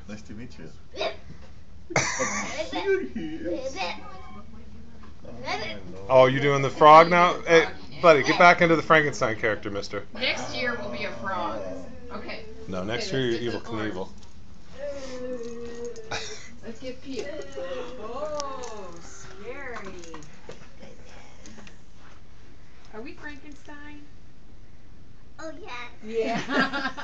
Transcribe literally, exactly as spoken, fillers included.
Nice to meet you. Oh, you doing the frog now? Hey, buddy, get back into the Frankenstein character, mister. Next year will be a frog. Okay. No, next Okay, year let's you're get Evil some Knievel. Let's get Pete. Oh, scary. Are we Frankenstein? Oh, yes. Yeah.